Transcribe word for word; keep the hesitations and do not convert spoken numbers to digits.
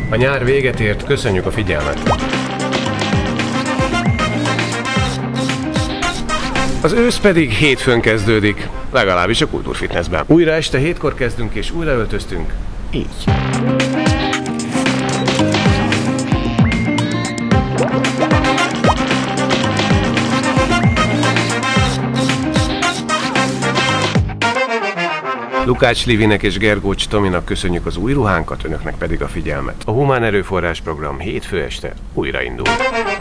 A nyár véget ért, köszönjük a figyelmet! Az ősz pedig hétfőn kezdődik, legalábbis a Kultúrfitnessben. Újra este hétkor kezdünk és újra öltöztünk. Így. Lukács Livinek és Gergócs Tominak köszönjük az új ruhánkat, önöknek pedig a figyelmet. A Humán Erőforrás program hétfő este újraindul.